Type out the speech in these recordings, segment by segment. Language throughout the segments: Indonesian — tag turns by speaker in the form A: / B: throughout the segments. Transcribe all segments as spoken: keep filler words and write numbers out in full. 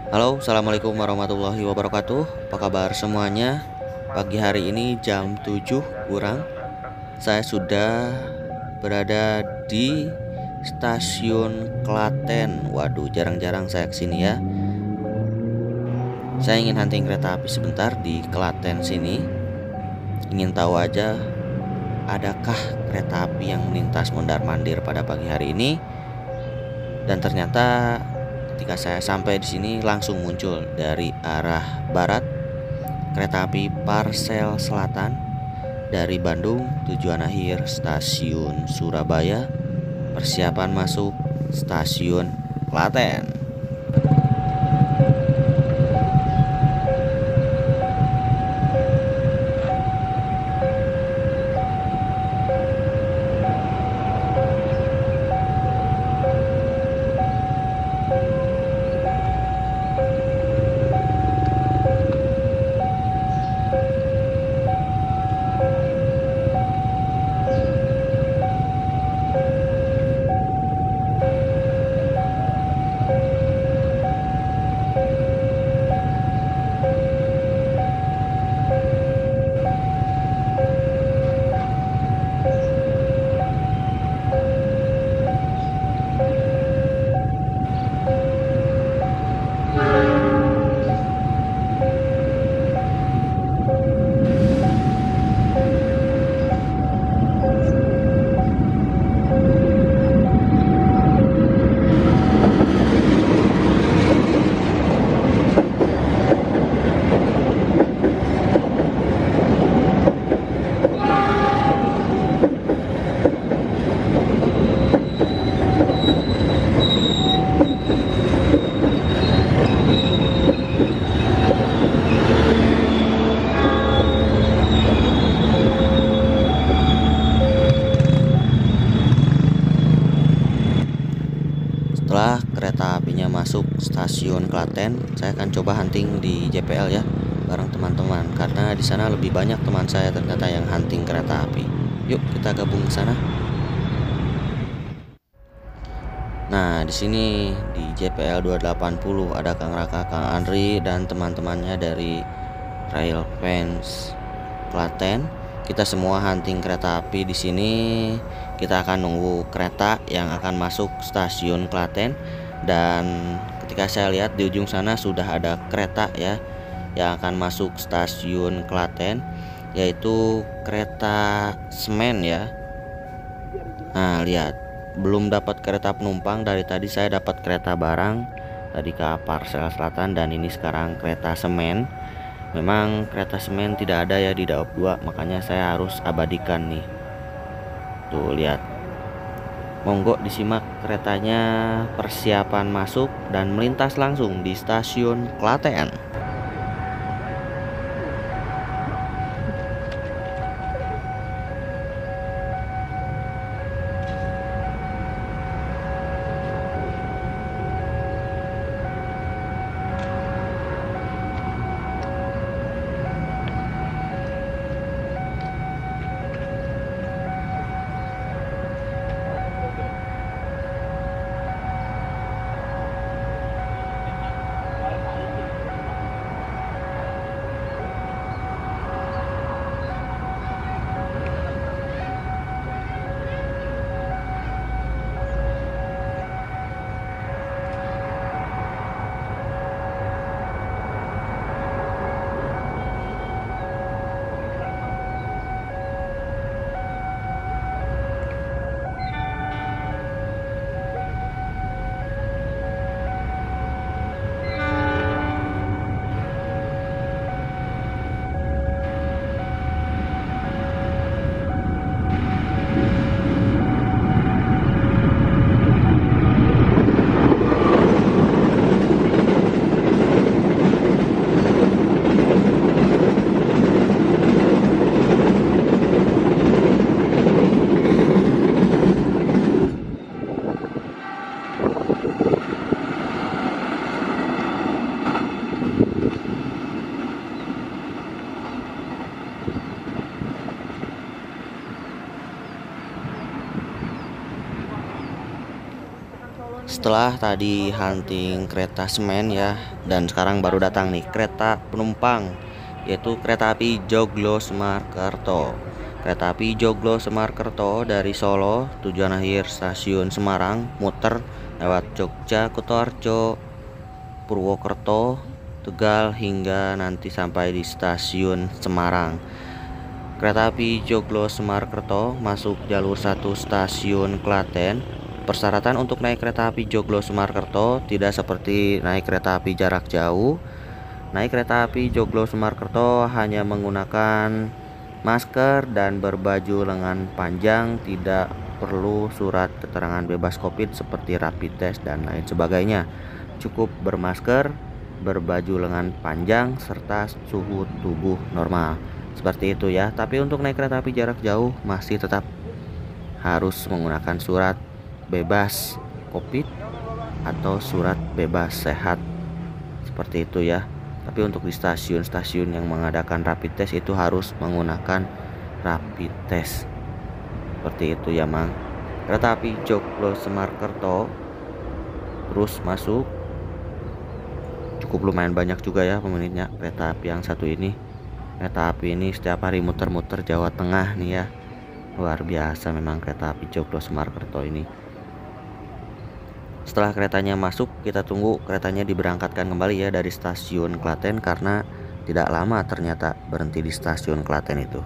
A: Halo, assalamualaikum warahmatullahi wabarakatuh. Apa kabar semuanya? Pagi hari ini jam tujuh kurang, saya sudah berada di stasiun Klaten. Waduh, jarang-jarang saya kesini ya. Saya ingin hunting kereta api sebentar di Klaten sini. Ingin tahu aja, adakah kereta api yang melintas mondar-mandir pada pagi hari ini? Dan ternyata ketika saya sampai di sini langsung muncul dari arah barat kereta api Parsel Selatan dari Bandung, tujuan akhir stasiun Surabaya, persiapan masuk stasiun Klaten. Setelah kereta apinya masuk stasiun Klaten, saya akan coba hunting di J P L ya, bareng teman-teman, karena di sana lebih banyak teman saya ternyata yang hunting kereta api. Yuk kita gabung ke sana. Nah, di sini di J P L dua delapan nol ada Kang Raka, Kang Andri dan teman-temannya dari Rail Fans Klaten. Kita semua hunting kereta api di sini. Kita akan nunggu kereta yang akan masuk stasiun Klaten, dan ketika saya lihat di ujung sana sudah ada kereta ya yang akan masuk stasiun Klaten, yaitu kereta semen ya. Nah, lihat, belum dapat kereta penumpang. Dari tadi saya dapat kereta barang tadi ke Parsel Selatan, dan ini sekarang kereta semen. Memang kereta semen tidak ada ya di Daop dua, makanya saya harus abadikan nih. Tuh lihat, monggo disimak keretanya persiapan masuk dan melintas langsung di stasiun Klaten. Setelah tadi hunting kereta semen ya, dan sekarang baru datang nih kereta penumpang, yaitu kereta api Joglo Semarkerto. Kereta api Joglo Semarkerto dari Solo, tujuan akhir stasiun Semarang, muter lewat Jogja, Kutoarjo, Purwokerto, Tegal, hingga nanti sampai di stasiun Semarang. Kereta api Joglo Semarkerto masuk jalur satu stasiun Klaten. Persyaratan untuk naik kereta api Joglo Semarkerto tidak seperti naik kereta api jarak jauh. Naik kereta api Joglo Semarkerto hanya menggunakan masker dan berbaju lengan panjang, tidak perlu surat keterangan bebas COVID seperti rapid test dan lain sebagainya. Cukup bermasker, berbaju lengan panjang, serta suhu tubuh normal. Seperti itu ya. Tapi untuk naik kereta api jarak jauh masih tetap harus menggunakan surat bebas COVID atau surat bebas sehat, seperti itu ya. Tapi untuk di stasiun-stasiun yang mengadakan rapid test itu harus menggunakan rapid test, seperti itu ya Mang. Kereta api Joglo Semarkerto terus masuk, cukup lumayan banyak juga ya peminatnya kereta api yang satu ini. Kereta api ini setiap hari muter-muter Jawa Tengah nih ya. Luar biasa memang kereta api Joglo Semarkerto ini. Setelah keretanya masuk, kita tunggu keretanya diberangkatkan kembali ya dari stasiun Klaten, karena tidak lama ternyata berhenti di stasiun Klaten itu.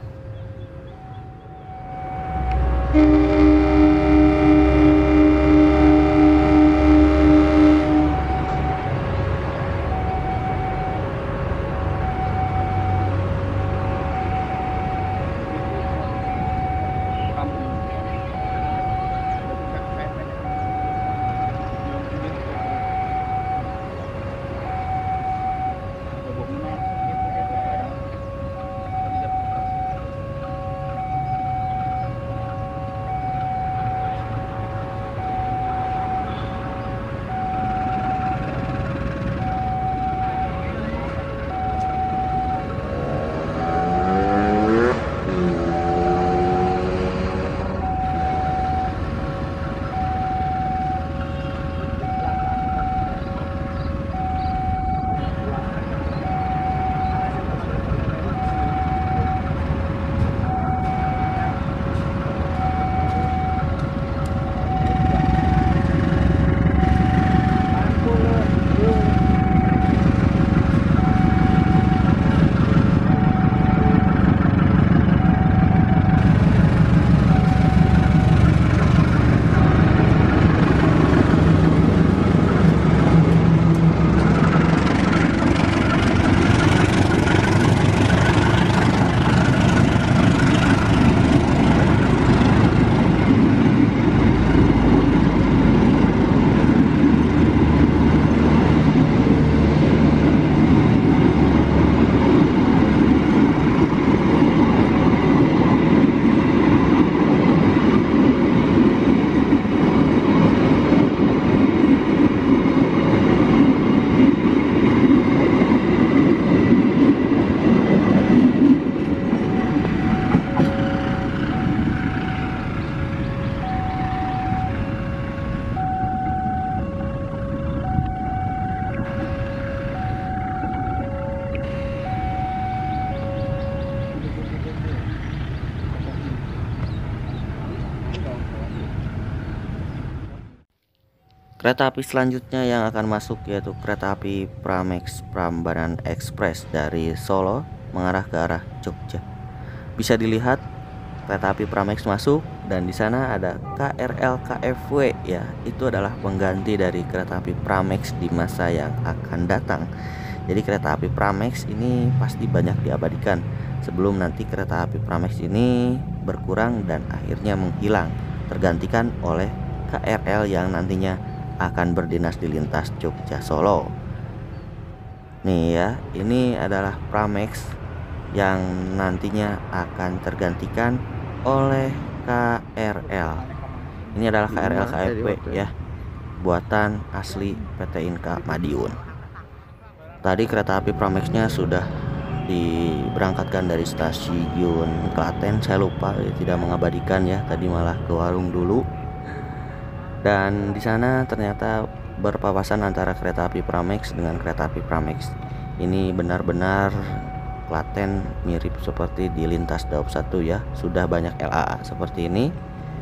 A: Kereta api selanjutnya yang akan masuk yaitu kereta api Pramex Prambanan Express dari Solo mengarah ke arah Jogja. Bisa dilihat kereta api Pramex masuk, dan di sana ada K R L K F W ya. Itu adalah pengganti dari kereta api Pramex di masa yang akan datang. Jadi kereta api Pramex ini pasti banyak diabadikan sebelum nanti kereta api Pramex ini berkurang dan akhirnya menghilang, tergantikan oleh K R L yang nantinya akan berdinas di lintas Jogja Solo. Nih ya, ini adalah Pramex yang nantinya akan tergantikan oleh K R L. Ini adalah K R L K F W ya, buatan asli P T Inka Madiun. Tadi kereta api Pramexnya sudah diberangkatkan dari stasiun Klaten. Saya lupa, tidak mengabadikan ya, tadi malah ke warung dulu. Dan di sana ternyata berpapasan antara kereta api Pramex dengan kereta api Pramex. Ini benar-benar Klaten mirip seperti di lintas Daop satu ya. Sudah banyak L A A seperti ini.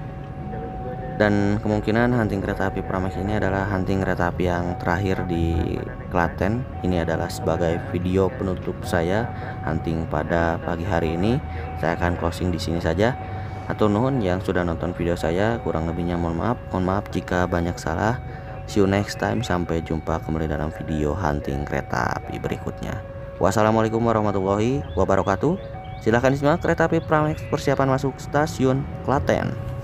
A: Dan kemungkinan hunting kereta api Pramex ini adalah hunting kereta api yang terakhir di Klaten. Ini adalah sebagai video penutup saya hunting pada pagi hari ini. Saya akan closing di sini saja. Atur nuhun yang sudah nonton video saya, kurang lebihnya mohon maaf. Mohon maaf jika banyak salah. See you next time. Sampai jumpa kembali dalam video hunting kereta api berikutnya. Wassalamualaikum warahmatullahi wabarakatuh. Silahkan disimak kereta api Pramex persiapan masuk stasiun Klaten.